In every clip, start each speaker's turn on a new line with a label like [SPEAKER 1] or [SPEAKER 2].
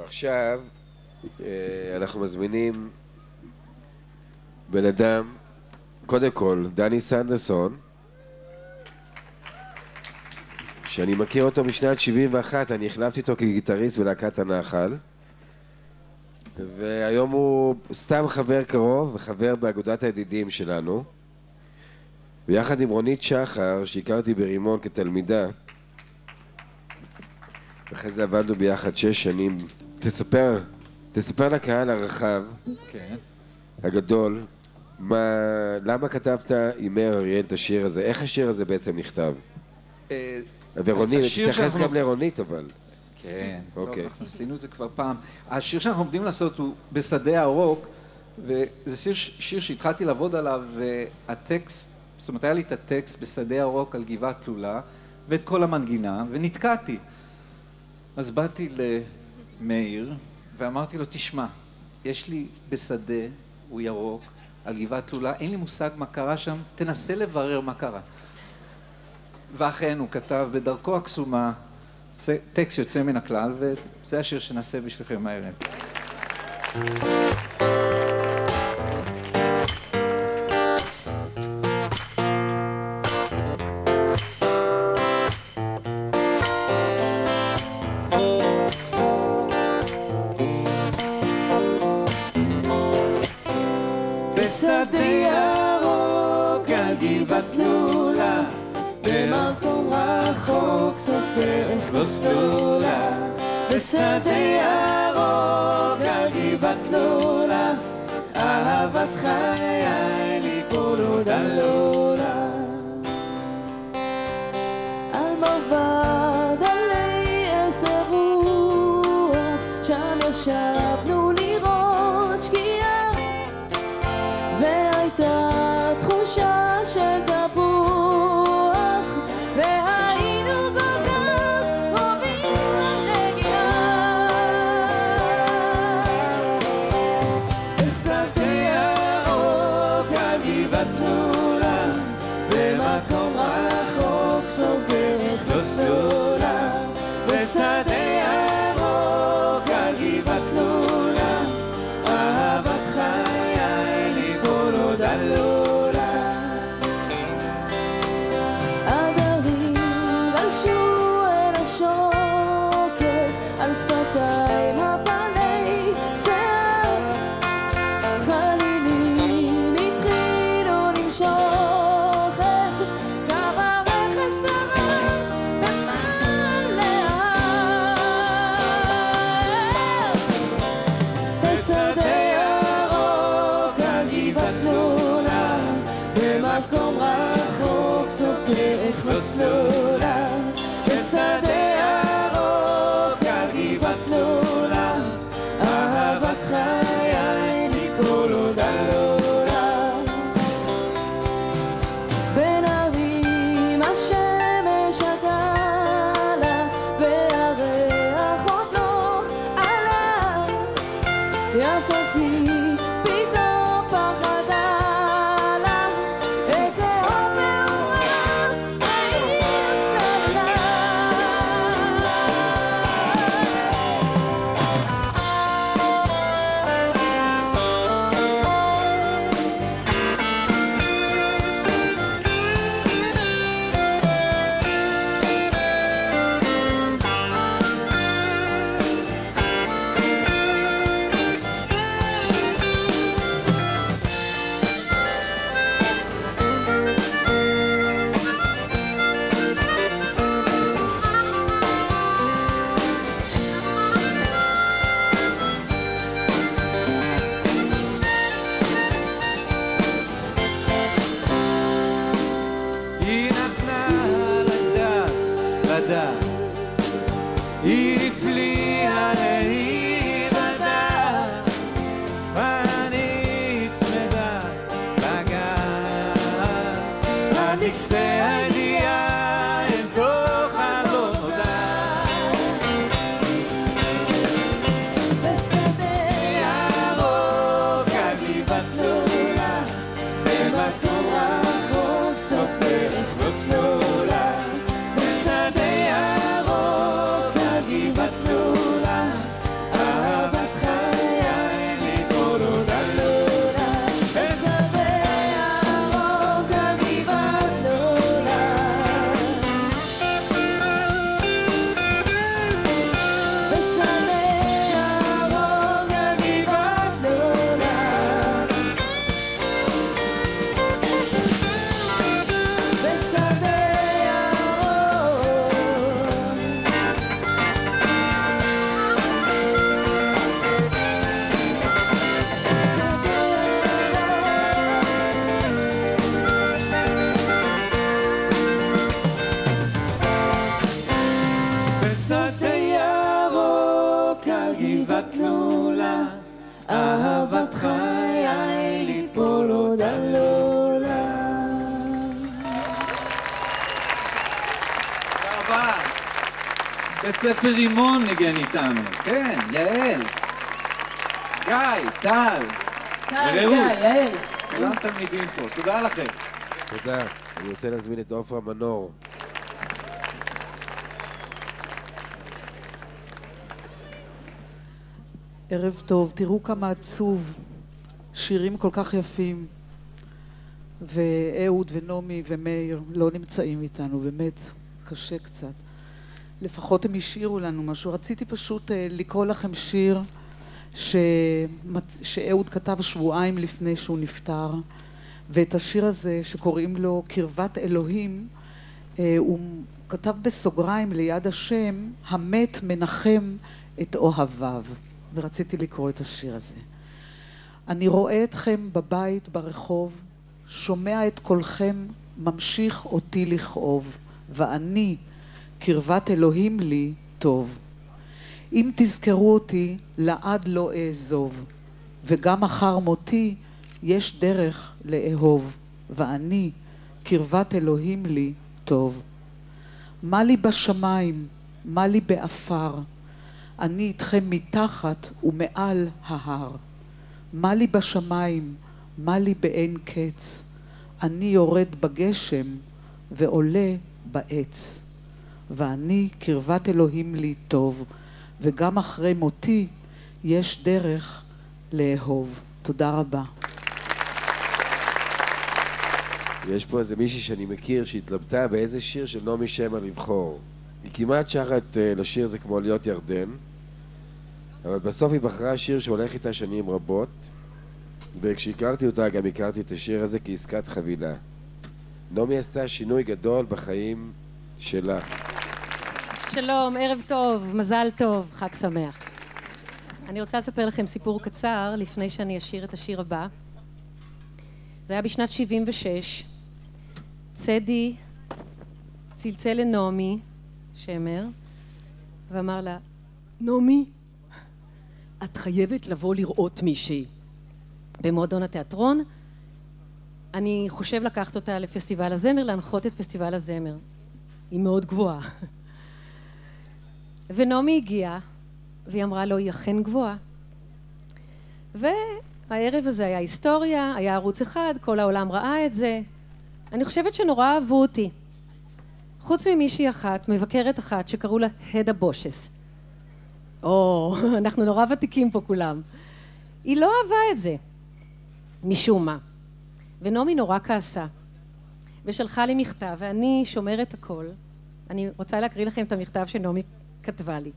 [SPEAKER 1] ועכשיו אנחנו מזמינים בן אדם, קודם כל, דני סנדרסון, שאני מכיר אותו משנת 71, אני החלפתי אותו כגיטריסט בלהקת הנחל, והיום הוא סתם חבר קרוב וחבר באגודת הידידים שלנו, ויחד עם רונית שחר, שהכרתי ברימון כתלמידה, ואחרי זה עבדנו ביחד 6 שנים. תספר לקהל הרחב,
[SPEAKER 2] כן.
[SPEAKER 1] הגדול, למה כתבת עם מאיר אריאל את השיר הזה? איך השיר הזה בעצם נכתב? ורונית, תתייחס גם לרונית אבל.
[SPEAKER 2] כן,
[SPEAKER 1] אוקיי.
[SPEAKER 2] אנחנו עשינו את זה כבר פעם. השיר שאנחנו עומדים לעשות הוא בשדה הרוק, וזה שיר שהתחלתי לעבוד עליו, והטקסט, זאת אומרת, היה לי את הטקסט בשדה הרוק על גבעת תלולה, ואת כל המנגינה, ונתקעתי. אז באתי למאיר, ואמרתי לו, תשמע, יש לי בשדה, הוא ירוק, על גבעת תלולה, אין לי מושג מה קרה שם, תנסה לברר מה קרה. ואכן הוא כתב בדרכו הקסומה, טקסט יוצא מן הכלל, וזה השיר שנעשה בשבילכם הערב.
[SPEAKER 3] בשדה ירוק על גבעת תלולה, במקום רחוק סוף דרך לא סלולה. בשדה ירוק על גבעת תלולה, אהבת חיי ליפול עוד עלולה. על מרבד עלי עשר רוח, שם ישבנו לראות שקיעה, והייתה תחושה של תפוח, והיינו כל כך קרובים לנגיעה. בשדה ירוק על גבעת תלולה, במקום רחוק סוף דרך לא סלולה. בשדה ירוק על גבעת תלולה, אהבת חיי ליפול עוד עלולה. עדרים גלשו אל השוקת, על שפתיים הפני שיער, חלילים התחילו למשוך את קו הרכס הרץ במעלה ההר. בשדה ירוק על גבעת תלולה, במקום רחוק סוף דרך לא סלולה. בשדה ירוק על גבעת תלולה, גבעת לולה, אהבת חיי ליפול עוד עלולה.
[SPEAKER 2] תודה. בית ספר רימון ניגן איתנו. כן, יעל. גיא, טל.
[SPEAKER 3] יעל.
[SPEAKER 2] כולם תלמידים פה. תודה לכם.
[SPEAKER 1] תודה. אני רוצה להזמין את עופרה מנור.
[SPEAKER 4] ערב טוב, תראו כמה עצוב, שירים כל כך יפים, ואהוד ונעמי ומאיר לא נמצאים איתנו, באמת קשה קצת. לפחות הם השאירו לנו משהו. רציתי פשוט לקרוא לכם שיר שאהוד כתב שבועיים לפני שהוא נפטר, ואת השיר הזה שקוראים לו קרבת אלוהים, הוא כתב בסוגריים ליד השם, המת מנחם את אוהביו. ורציתי לקרוא את השיר הזה. אני רואה אתכם בבית, ברחוב, שומע את קולכם, ממשיך אותי לכאוב, ואני, קרבת אלוהים לי, טוב. אם תזכרו אותי, לעד לא אעזוב, וגם אחר מותי יש דרך לאהוב, ואני, קרבת אלוהים לי, טוב. מה לי בשמיים, מה לי באפר, אני איתכם מתחת ומעל ההר. מה לי בשמיים, מה לי באין קץ, אני יורד בגשם ועולה בעץ. ואני קרבת אלוהים לי טוב, וגם אחרי מותי יש דרך לאהוב. תודה רבה.
[SPEAKER 1] יש פה איזה מישהי שאני מכיר שהתלבטה באיזה שיר של נעמי שמר לבחור. היא כמעט שרה את לשיר זה כמו להיות ירדן, אבל בסוף היא בחרה שיר שהולך איתה שנים רבות, וכשהכרתי אותה גם הכרתי את השיר הזה כעסקת חבילה. נעמי עשתה שינוי גדול בחיים שלה.
[SPEAKER 5] שלום, ערב טוב, מזל טוב, חג שמח. אני רוצה לספר לכם סיפור קצר לפני שאני אשיר את השיר הבא. זה היה בשנת 76. צדי צלצל לנעמי שמר ואמר לה, נעמי, את חייבת לבוא לראות מישהי במועדון התיאטרון. אני חושב לקחת אותה לפסטיבל הזמר, להנחות את פסטיבל הזמר. היא מאוד גבוהה. ונעמי הגיעה, והיא אמרה לו, היא אכן גבוהה. והערב הזה היה היסטוריה, היה ערוץ אחד, כל העולם ראה את זה. אני חושבת שנורא אהבו אותי. חוץ ממישהי אחת, מבקרת אחת, שקראו לה הדה בושס. אנחנו נורא ותיקים פה כולם. היא לא אהבה את זה, משום מה. ונעמי נורא כעסה, ושלחה לי מכתב, ואני שומרת הכל. אני רוצה להקריא לכם את המכתב שנעמי כתבה לי.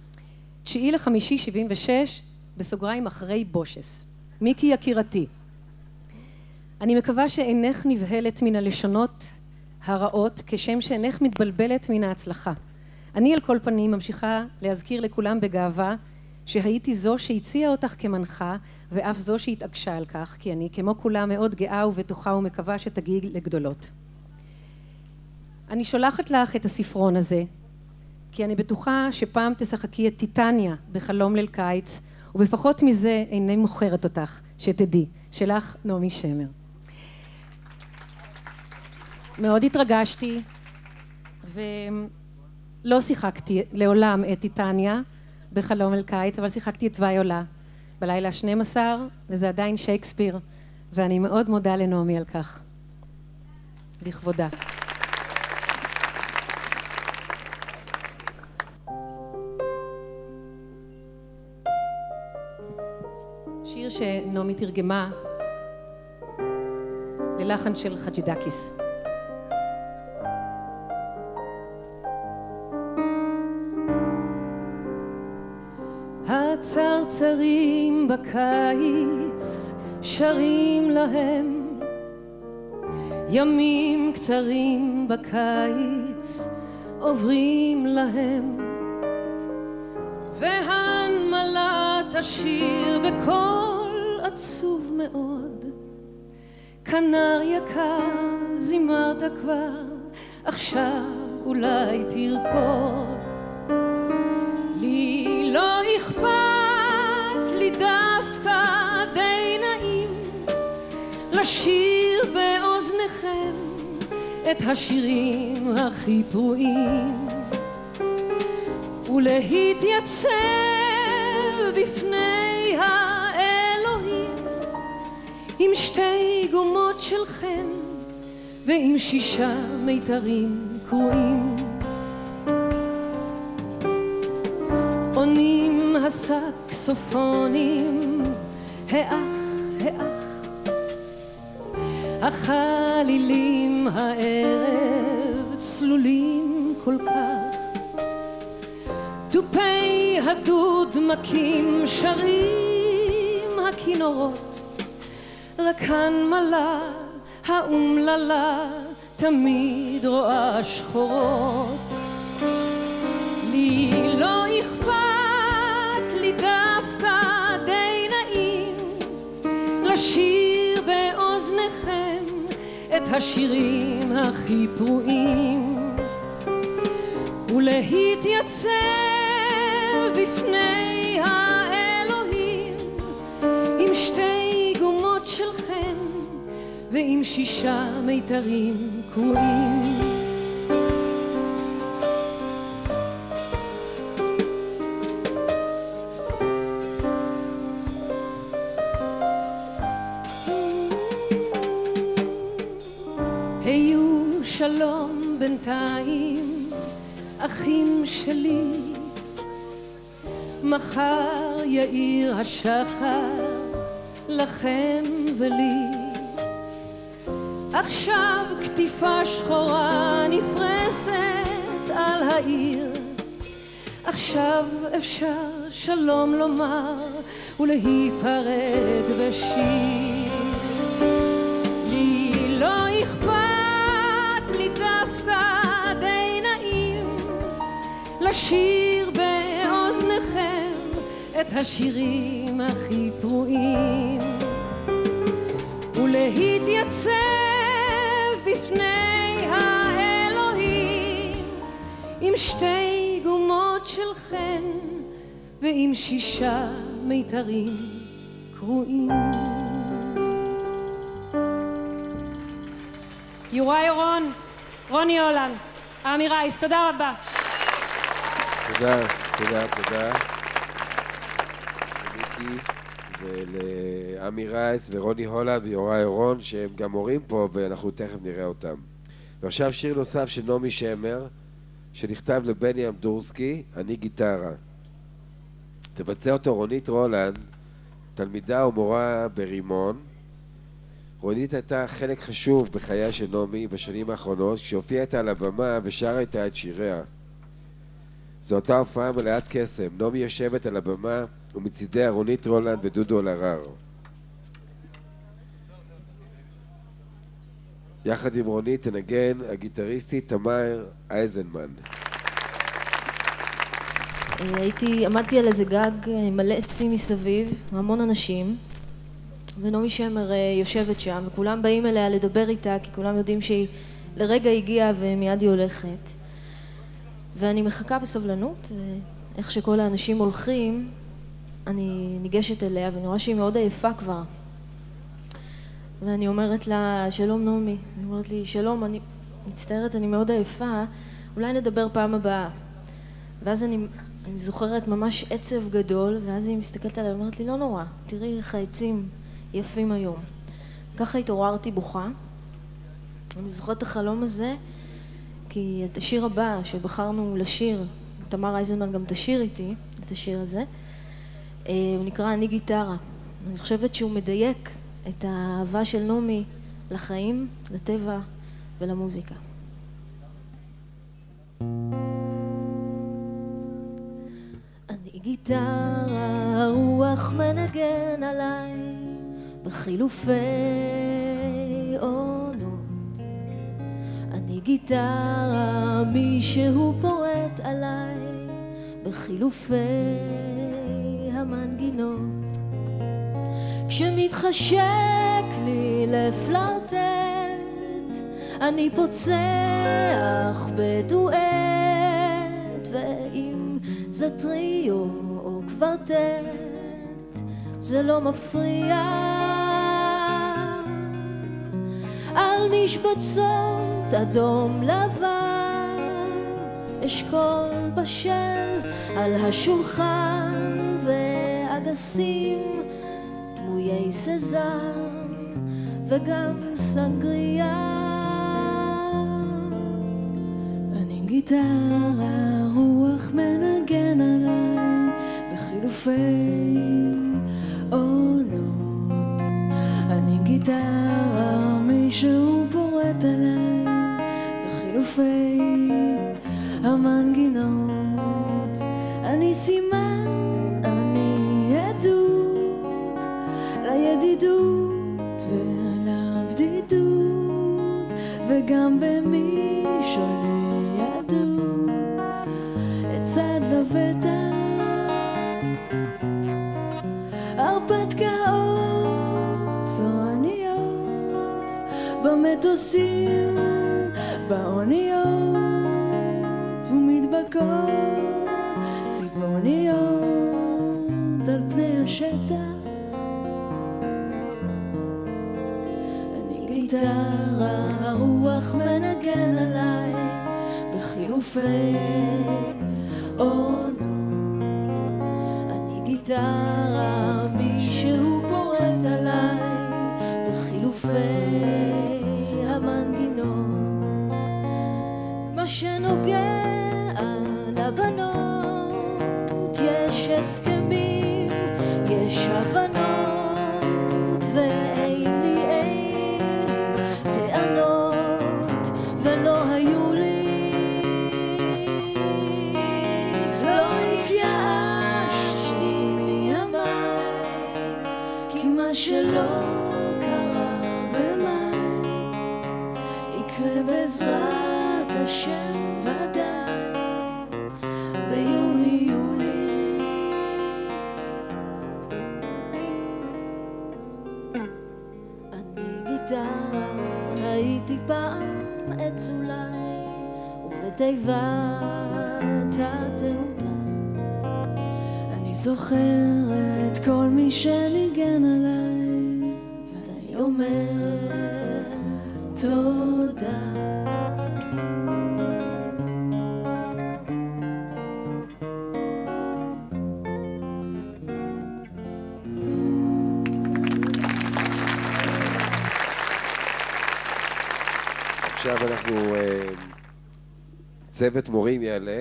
[SPEAKER 5] 9/5/76, בסוגריים אחרי בושס. מיקי יקירתי. אני מקווה שאינך נבהלת מן הלשונות הרעות, כשם שאינך מתבלבלת מן ההצלחה. אני על כל פנים ממשיכה להזכיר לכולם בגאווה שהייתי זו שהציעה אותך כמנחה, ואף זו שהתעקשה על כך, כי אני כמו כולם מאוד גאה ובטוחה ומקווה שתגיעי לגדולות. אני שולחת לך את הספרון הזה, כי אני בטוחה שפעם תשחקי את טיטניה בחלום ליל קיץ, ובפחות מזה איני מוכרת אותך, שתדעי, שלך נעמי שמר. מאוד התרגשתי, ולא שיחקתי לעולם את טיטניה בחלום ליל קיץ, אבל שיחקתי את תוואי עולה בלילה 12, וזה עדיין שייקספיר, ואני מאוד מודה לנעמי על כך. לכבודה. שיר שנעמי תרגמה ללחן של חג'ידקיס. הצרצרים בקיץ שרים להם, ימים קצרים בקיץ עוברים להם, והנמלה תשיר בקול עצוב מאוד, כנר יקר זימרת כבר, עכשיו אולי תרקוד. לי לא אכפת לשיר באוזניכם את השירים הכי פרועים ולהתייצב בפני האלוהים עם 2 גומות של חן ועם 6 מיתרים קרועים. עונים הסקסופונים האח האח, החלילים הערב צלולים כל כך, דופי הדוד מכים שרים הכינורות, רק הנמלה האומללה תמיד רואה שחורות. לי לא אכפת, לי דווקא די נעים לשיר באוזניכם את השירים הכי פרועים ולהתייצב בפני האלוהים עם 2 גומות של חן ועם 6 מיתרים קרועים. היו שלום בינתיים אחים שלי, מחר יאיר השחר לכם ולי. עכשיו כתיפה שחורה נפרסת על העיר, עכשיו אפשר שלום לומר ולהיפרד בשיר. לי לא אכפת, לי דווקא די נעים לשיר באוזניכם את השירים הכי פרועים ולהתייצב בפני האלוהים עם 2 גומות של חן ועם 6 מיתרים קרועים. יוראי אורון, רוני הולנד, עמי רייס, תודה רבה.
[SPEAKER 1] תודה, תודה, תודה. למיקי ולעמי רייס ורוני הולנד ויוראי אורון שהם גם מורים פה ואנחנו תכף נראה אותם. ועכשיו שיר נוסף של נעמי שמר שנכתב לבני אמדורסקי, אני גיטרה. תבצע אותו רונית רולנד, תלמידה ומורה ברימון. רונית הייתה חלק חשוב בחייה של נעמי בשנים האחרונות כשהופיעה איתה על הבמה ושרה איתה את שיריה. זו אותה הופעה מלאת קסם. נעמי יושבת על הבמה ומצידיה רונית רולנד ודודו אלהרר. יחד עם רונית תנגן הגיטריסטית תמר אייזנמן.
[SPEAKER 3] עמדתי על איזה גג מלא עצים מסביב, המון אנשים, ונעמי שמר יושבת שם, וכולם באים אליה לדבר איתה, כי כולם יודעים שהיא לרגע הגיעה ומיד היא הולכת. ואני מחכה בסבלנות, איך שכל האנשים הולכים, אני ניגשת אליה, ואני רואה שהיא מאוד עייפה כבר. ואני אומרת לה, שלום נעמי. היא אומרת לי, שלום, אני מצטערת, אני מאוד עייפה, אולי נדבר פעם הבאה. ואז אני זוכרת ממש עצב גדול, ואז היא מסתכלת עליי ואומרת לי, לא נורא, תראי איך העצים יפים היום. ככה התעוררתי בוכה. אני זוכרת את החלום הזה, כי את השיר הבא שבחרנו לשיר, תמר אייזנמן גם תשיר איתי את השיר הזה, הוא נקרא אני גיטרה. אני חושבת שהוא מדייק את האהבה של נעמי לחיים, לטבע ולמוזיקה. אני גיטרה, הרוח מנגן עליי בחילופי עונות. אני גיטרה, מישהו פורט עליי בחילופי המנגינות. כשמתחשק לי לפלרטט, אני פוצח בדואט, ואם זה טריו או קוורטט, זה לא מפריע. על משבצות אדום לבן, אשכול בשל על השולחן, ואגסים דמויי סזם וגם סנגריה. אני גיטרה, רוח מנגן עליי בחילופי עונות. אני גיטרה, מישהו בורט עליי בחילופי המנגינות. אני סימן, אני עדות לידידות ולבדידות, וגם במי שלידות אצד לבטח הרפתקאות צועניות במטוסים, באוניות ומדבקות צבעוניות על פני השטח. אני גיטרה, הרוח מנגן עליי בחילופי עונות. אני גיטרה, מישהו פורט עליי בחילופי המנגינות. מה שנוגע לבנות יש הסכמים, יש הבנות, ואין לי טענות ולא היו לי. לא התייאשתי מימיי, כי מה שלא קרה במאי יקרה בעזרת השם ודאי ביוני יולי. אני גיטרה, הייתי פעם עץ אולי, ובתיבת התעודה אני זוכרת כל מי שניגן עליי, ואני אומרת תודה.
[SPEAKER 1] עכשיו אנחנו, צוות מורים יעלה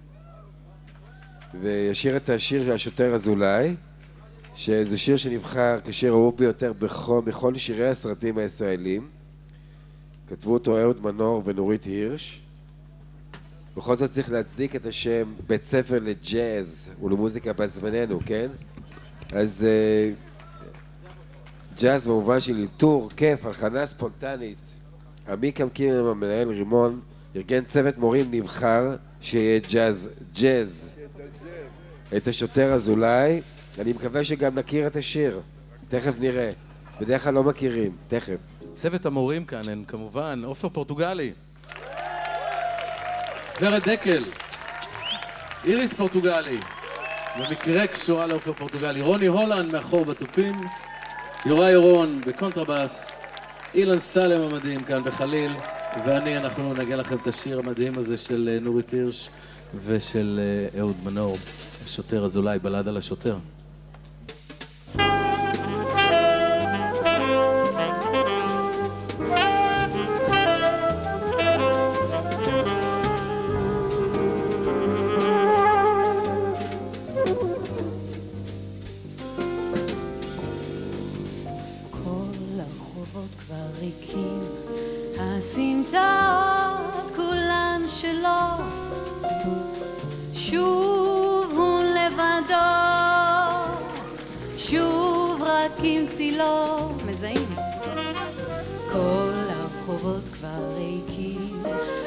[SPEAKER 1] וישיר את השיר של השוטר אזולאי, שזה שיר שנבחר כשיר אהוב ביותר בכל שירי הסרטים הישראלים. כתבו אותו אהוד מנור ונורית הירש. בכל זאת צריך להצדיק את השם בית ספר לג'אז ולמוזיקה בזמננו, כן? אז ג'אז במובן של אלתור, כיף, הלחנה ספונטנית. עמיקם קימל, המנהל רימון, ארגן צוות מורים נבחר שיהיה ג'אז. את השוטר אזולאי. אני מקווה שגם נכיר את השיר. תכף נראה. בדרך כלל לא מכירים. תכף.
[SPEAKER 6] צוות המורים כאן הם כמובן עופר פורטוגלי, ורד דקל, איריס פורטוגלי, במקרה קשורה לעופר פורטוגלי, רוני הולנד מאחור בתופים, יוראי אורון בקונטרבאס, אילן סלם המדהים כאן בחליל, ואני, אנחנו נגן לכם את השיר המדהים הזה של נורית הירש ושל אהוד מנור, השוטר אזולאי, בלד על השוטר.
[SPEAKER 7] הסמטאות כולן שלו, שוב הוא לבדו, שוב רק עם צילו. מזהים? כל הרחובות כבר ריקים,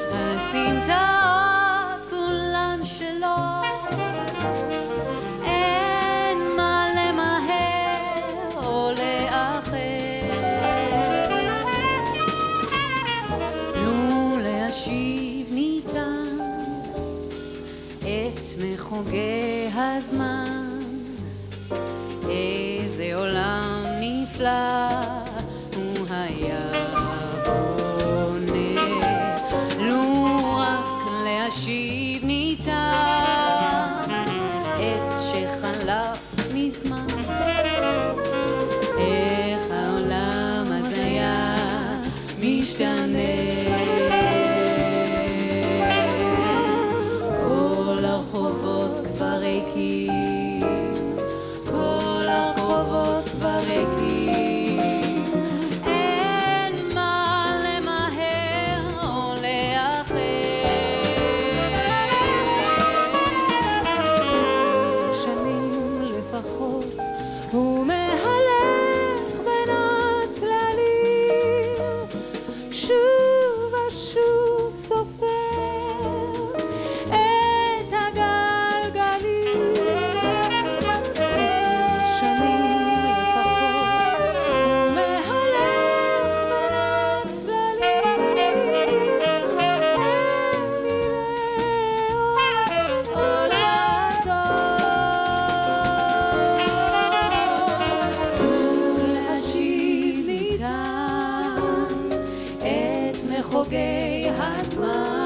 [SPEAKER 7] הסמטאות כולן שלו, אין מה למהר או לאחר. להשיב ניתן את מחוגי הזמן, איזה עולם נפלא הוא היה בו. חלף מזמן. איך העולם אז היה משתנה. כל הרחובות כבר ריקים, כל הרחובות כבר ריקים. אין מה למהר או לאחר. 10 שנים לפחות הוא מהלך בין הצללים, שוב ושוב סופר את הגלגלים. 10 שנים לפחות הוא מהלך בין הצללים, אין לי לאן או לעזור. להשיב ניתן את מחוגי הזמן.